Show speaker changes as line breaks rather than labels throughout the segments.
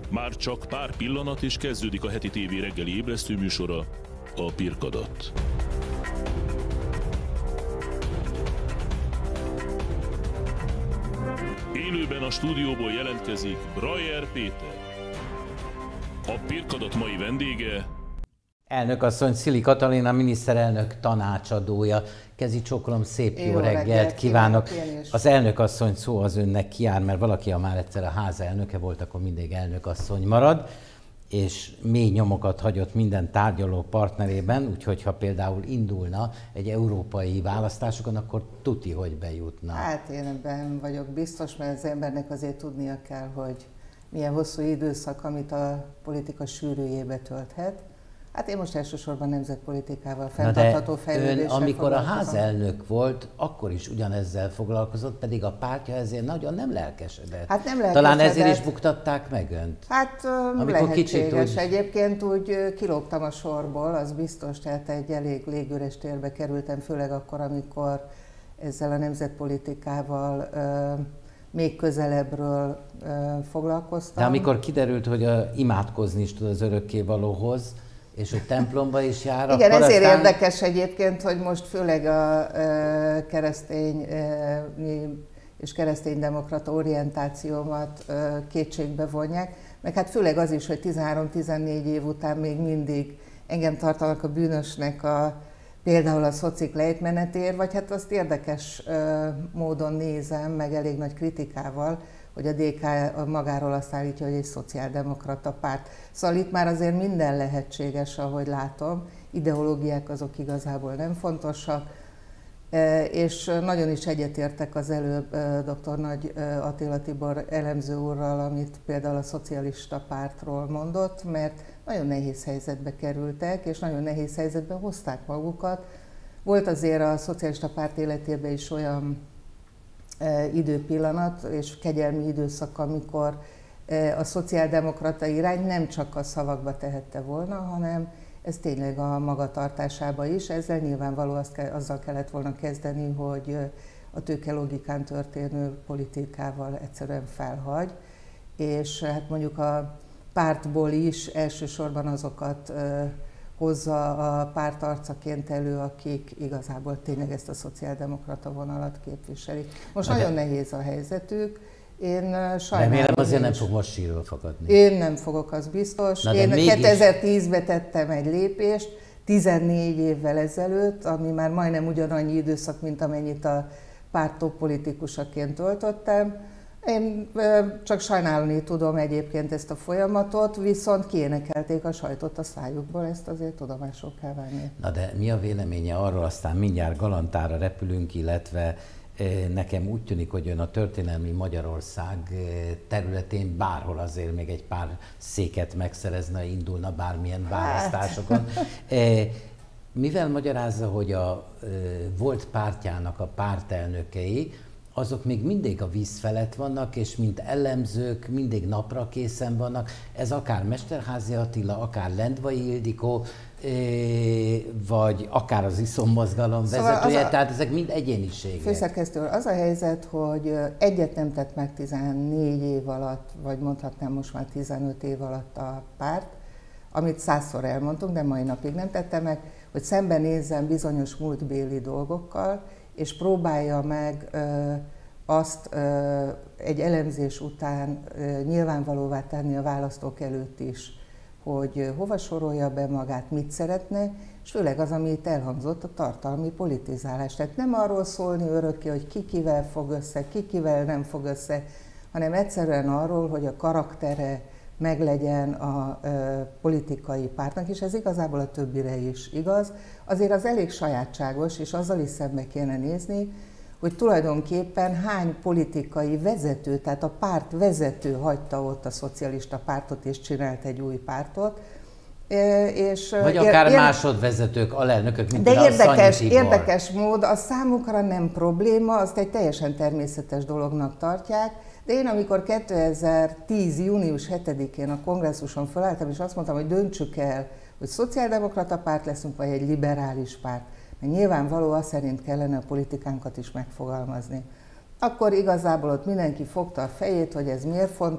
Már csak pár pillanat, és kezdődik a heti tévé reggeli ébresztő műsora, a Pirkadat. Élőben a stúdióból jelentkezik Brajer Péter. A Pirkadat mai vendége...
Elnökasszony Szili Katalin, miniszterelnök tanácsadója. Kezi csókolom, szép jó reggelt kívánok. Az elnökasszony szó az önnek kijár, mert valaki, ha már egyszer a ház elnöke volt, akkor mindig elnökasszony marad, és mély nyomokat hagyott minden tárgyaló partnerében, úgyhogy ha például indulna egy európai választásokon, akkor tuti, hogy bejutna.
Hát én ebben vagyok biztos, mert az embernek azért tudnia kell, hogy milyen hosszú időszak, amit a politika sűrűjébe tölthet. Hát én most elsősorban nemzetpolitikával, fenntartható fejlődéssel
ön, amikor a házelnök volt, akkor is ugyanezzel foglalkozott, pedig a pártja ezért nagyon nem lelkesedett. Hát nem lelkesedett. Talán ezért is buktatták meg önt?
Hát lehetséges. Egyébként úgy kilógtam a sorból, az biztos, tehát egy elég légüres térbe kerültem, főleg akkor, amikor ezzel a nemzetpolitikával még közelebbről foglalkoztam.
De amikor kiderült, hogy imádkozni is tud az örökkévalóhoz, és hogy templomba is jár,
igen,
akkor
ezért
aztán...
érdekes egyébként, hogy most főleg a keresztény és kereszténydemokrata orientációmat kétségbe vonják, meg hát főleg az is, hogy 13-14 év után még mindig engem tartanak a bűnösnek például a szocik lejtmenetért, vagy hát azt érdekes módon nézem, meg elég nagy kritikával, hogy a DK magáról azt állítja, hogy egy szociáldemokrata párt. Szóval itt már azért minden lehetséges, ahogy látom, ideológiák azok igazából nem fontosak, és nagyon is egyetértek az előbb dr. Nagy Attila Tibor elemző úrral, amit például a szocialista pártról mondott, mert nagyon nehéz helyzetbe kerültek, és nagyon nehéz helyzetbe hozták magukat. Volt azért a szocialista párt életében is olyan időpillanat és kegyelmi időszak, amikor a szociáldemokrata irány nem csak a szavakba tehette volna, hanem ez tényleg a magatartásába is. Ezzel nyilvánvaló azzal kellett volna kezdeni, hogy a tőkelogikán történő politikával egyszerűen felhagy, és hát mondjuk a pártból is elsősorban azokat hozza a párt arcaként elő, akik igazából tényleg ezt a szociáldemokrata vonalat képviselik. Most nagyon nehéz a helyzetük. Én sajnálom.
Remélem azért nem fog most sírva fakadni.
Én nem fogok, az biztos. Én 2010-ben tettem egy lépést, 14 évvel ezelőtt, ami már majdnem ugyanannyi időszak, mint amennyit a párttól politikusaként töltöttem. Én csak sajnálni tudom egyébként ezt a folyamatot, viszont kiénekelték a sajtot a szájukból, ezt azért tudomásul kell venni.
Na de mi a véleménye arról, aztán mindjárt Galantára repülünk, illetve nekem úgy tűnik, hogy ön a történelmi Magyarország területén bárhol azért még egy pár széket megszerezne, indulna bármilyen választásokon. Mivel magyarázza, hogy a volt pártjának a pártelnökei, azok még mindig a víz felett vannak, és mint elemzők mindig napra készen vannak. Ez akár Mesterházy Attila, akár Lendvai Ildikó, vagy akár az Iszonmozgalom vezetője, tehát ezek mind egyéniségek.
Főszerkesztő úr, az a helyzet, hogy egyet nem tett meg 14 év alatt, vagy mondhatnám most már 15 év alatt a párt, amit 100-szor elmondtunk, de mai napig nem tette meg, hogy szembenézzen bizonyos múltbéli dolgokkal, és próbálja meg azt egy elemzés után nyilvánvalóvá tenni a választók előtt is, hogy hova sorolja be magát, mit szeretne, és főleg az, ami itt elhangzott, a tartalmi politizálás. Tehát nem arról szólni örökké, hogy ki kivel fog össze, ki kivel nem fog össze, hanem egyszerűen arról, hogy a karaktere meglegyen a politikai pártnak, és ez igazából a többire is igaz. Azért az elég sajátságos, és azzal is szembe kéne nézni, hogy tulajdonképpen hány politikai vezető, tehát a párt vezető hagyta ott a szocialista pártot és csinált egy új pártot.
Vagy akár másodvezetők, alelnökök, mint
de érdekes mód, a számukra nem probléma, azt egy teljesen természetes dolognak tartják, de én amikor 2010. június 7-én a kongresszuson felálltam, és azt mondtam, hogy döntsük el, hogy szociáldemokrata párt leszünk, vagy egy liberális párt, mert nyilvánvaló az szerint kellene a politikánkat is megfogalmazni. Akkor igazából ott mindenki fogta a fejét, hogy ez miért fontos,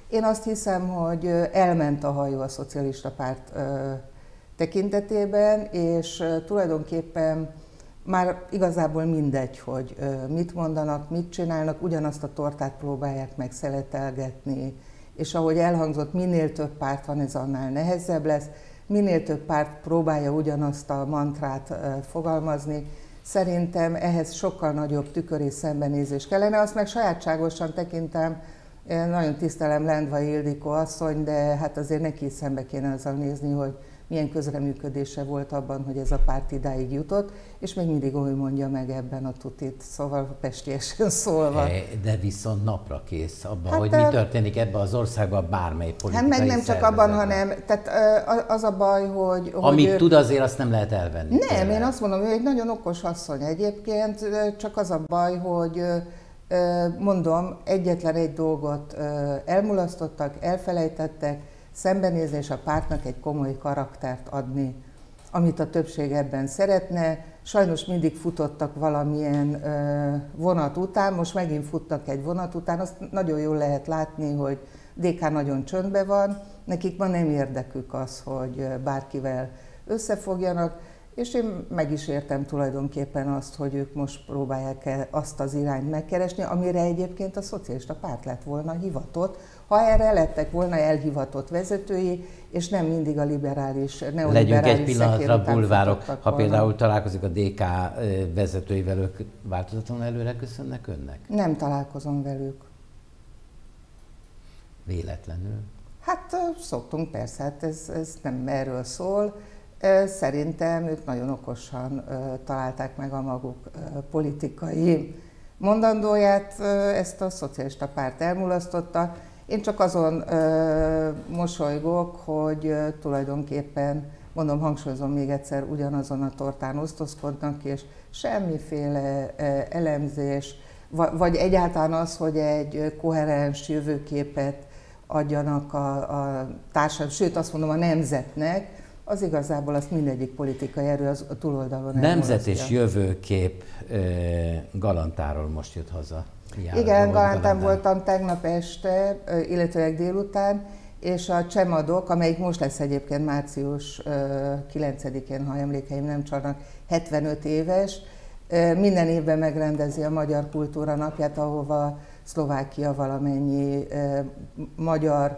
Én azt hiszem, hogy elment a hajó a szocialista párt tekintetében, és tulajdonképpen már igazából mindegy, hogy mit mondanak, mit csinálnak, ugyanazt a tortát próbálják meg szeletelgetni, és ahogy elhangzott, minél több párt van, ez annál nehezebb lesz, minél több párt próbálja ugyanazt a mantrát fogalmazni. Szerintem ehhez sokkal nagyobb tükör és szembenézés kellene, azt meg sajátságosan tekintem, én nagyon tisztelem Lendvai Ildikó asszony, de hát azért neki is szembe kéne azzal nézni, hogy milyen közreműködése volt abban, hogy ez a párt idáig jutott, és még mindig úgy mondja meg ebben a tutit, szóval pestiesen szólva.
De viszont napra kész abban, hát, hogy mi történik ebben az országban bármely politikai
Hát meg nem csak abban, hanem tehát az a baj, hogy...
Amit tud, azért azt nem lehet elvenni.
Nem, én azt mondom, hogy egy nagyon okos asszony egyébként, csak az a baj, hogy mondom, egyetlen egy dolgot elmulasztottak, elfelejtettek, szembenézés a pártnak egy komoly karaktert adni, amit a többség ebben szeretne. Sajnos mindig futottak valamilyen vonat után, most megint futnak egy vonat után, azt nagyon jól lehet látni, hogy DK nagyon csöndben van, nekik ma nem érdekük az, hogy bárkivel összefogjanak, és én meg is értem tulajdonképpen azt, hogy ők most próbálják azt az irányt megkeresni, amire egyébként a szocialista párt lett volna hivatott, ha erre lettek volna elhivatott vezetői, és nem mindig a liberális, neoliberális
legyünk egy pillanatra bulvárok, ha
volna.
például találkozik a DK vezetőivel, ők változatlanul előre köszönnek önnek?
Nem találkozom velük.
Véletlenül?
Hát szoktunk, persze, hát ez nem erről szól. Szerintem ők nagyon okosan találták meg a maguk politikai mondandóját, ezt a szocialista párt elmulasztotta. Én csak azon mosolygok, hogy tulajdonképpen, mondom, hangsúlyozom még egyszer, ugyanazon a tortán osztozkodnak, és semmiféle elemzés, vagy egyáltalán az, hogy egy koherens jövőképet adjanak a társadalom, sőt azt mondom a nemzetnek, az igazából azt mindegyik politikai erő az a túloldalon
Nemzet és jövőkép Galantáról most jött haza.
Igen, Galantán voltam tegnap este, illetőleg délután, és a Csemadok, amelyik most lesz egyébként március 9-én, ha emlékeim nem csalnak, 75 éves, minden évben megrendezi a Magyar Kultúra Napját, ahova Szlovákia valamennyi magyar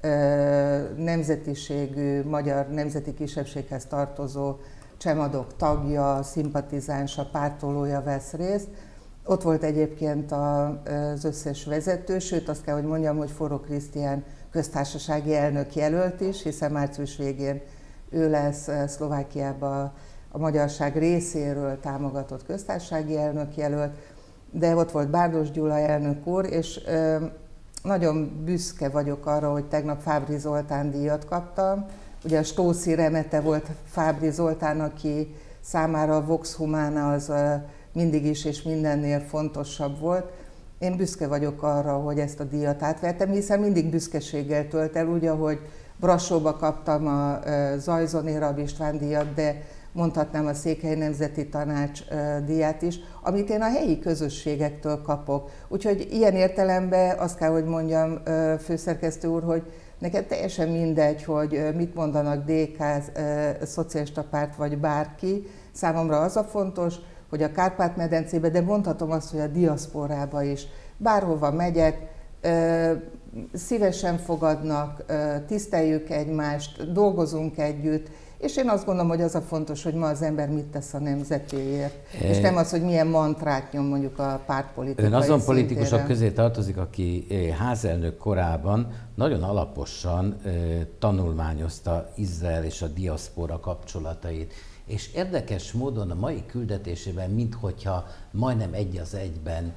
nemzetiségű, magyar nemzeti kisebbséghez tartozó Csemadok tagja, szimpatizánsa, pártolója vesz részt. Ott volt egyébként az összes vezető, sőt azt kell, hogy mondjam, hogy Forró Krisztián köztársasági elnök jelölt is, hiszen március végén ő lesz Szlovákiában a magyarság részéről támogatott köztársasági elnök jelölt, de ott volt Bárdos Gyula elnök úr, és nagyon büszke vagyok arra, hogy tegnap Fábry Zoltán díjat kaptam. Ugye a Stóci remete volt Fábry Zoltán, aki számára a Vox Humana az mindig is és mindennél fontosabb volt. Én büszke vagyok arra, hogy ezt a díjat átvettem, hiszen mindig büszkeséggel tölt el, úgy, ahogy Brassóba kaptam a Zajzoni Rab István díjat, de mondhatnám a Székely Nemzeti Tanács díját is, amit én a helyi közösségektől kapok. Úgyhogy ilyen értelemben azt kell, hogy mondjam, főszerkesztő úr, hogy neked teljesen mindegy, hogy mit mondanak DK, szocialista párt vagy bárki. Számomra az a fontos, hogy a Kárpát-medencébe, de mondhatom azt, hogy a diaszporába is, bárhova megyek, szívesen fogadnak, tiszteljük egymást, dolgozunk együtt, és én azt gondolom, hogy az a fontos, hogy ma az ember mit tesz a nemzetéért, és nem az, hogy milyen mantrát nyom mondjuk a pártpolitikai
Ön azon
szintéren.
politikusok közé tartozik, aki házelnök korában nagyon alaposan tanulmányozta Izrael és a diaszpora kapcsolatait. És érdekes módon a mai küldetésében, minthogyha majdnem egy az egyben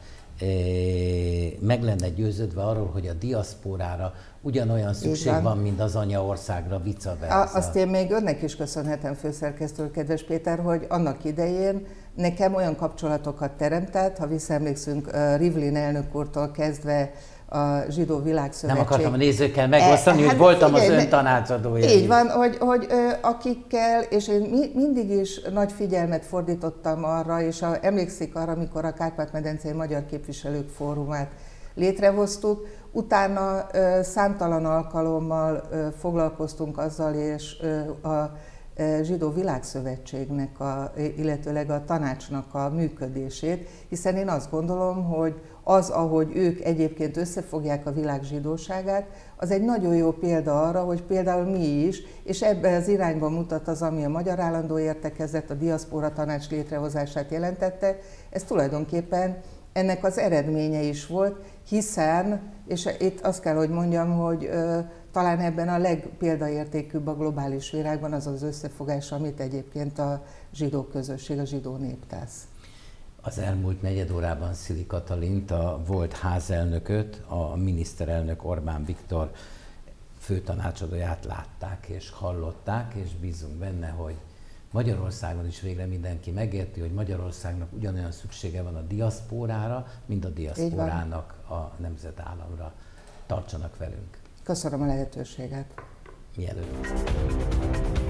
meg lenne győződve arról, hogy a diaszporára ugyanolyan szükség van, mint az anyaországra, vice versa.
Azt én még önnek is köszönhetem, főszerkesztő, kedves Péter, hogy annak idején nekem olyan kapcsolatokat teremtett, ha visszaemlékszünk Rivlin elnök úrtól kezdve a Zsidó Világszövetség.
Nem akartam a nézőkkel megosztani, hogy voltam az ön tanácsadója.
Így van, hogy akikkel, és én mindig is nagy figyelmet fordítottam arra, és emlékszik arra, amikor a Kárpát-medencei Magyar Képviselők Fórumát létrehoztuk, Utána számtalan alkalommal foglalkoztunk azzal, és a Zsidó Világszövetségnek, illetőleg a tanácsnak a működését, hiszen én azt gondolom, hogy az, ahogy ők egyébként összefogják a világ zsidóságát, az egy nagyon jó példa arra, hogy például mi is, és ebben az irányba mutat az, ami a Magyar Állandó Értekezlet, a Diaszpóra Tanács létrehozását jelentette, ez tulajdonképpen ennek az eredménye is volt, hiszen, és itt azt kell, hogy mondjam, hogy talán ebben a legpéldaértékűbb a globális világban az az összefogás, amit egyébként a zsidó közösség, a zsidó nép tesz.
Az elmúlt negyed órában Szili Katalint, a volt házelnököt, a miniszterelnök Orbán Viktor főtanácsadóját látták és hallották, és bízunk benne, hogy Magyarországon is végre mindenki megérti, hogy Magyarországnak ugyanolyan szüksége van a diaszpórára, mint a diaszpórának a nemzetállamra. Tartsanak velünk!
Köszönöm a lehetőséget!
Mielőtt.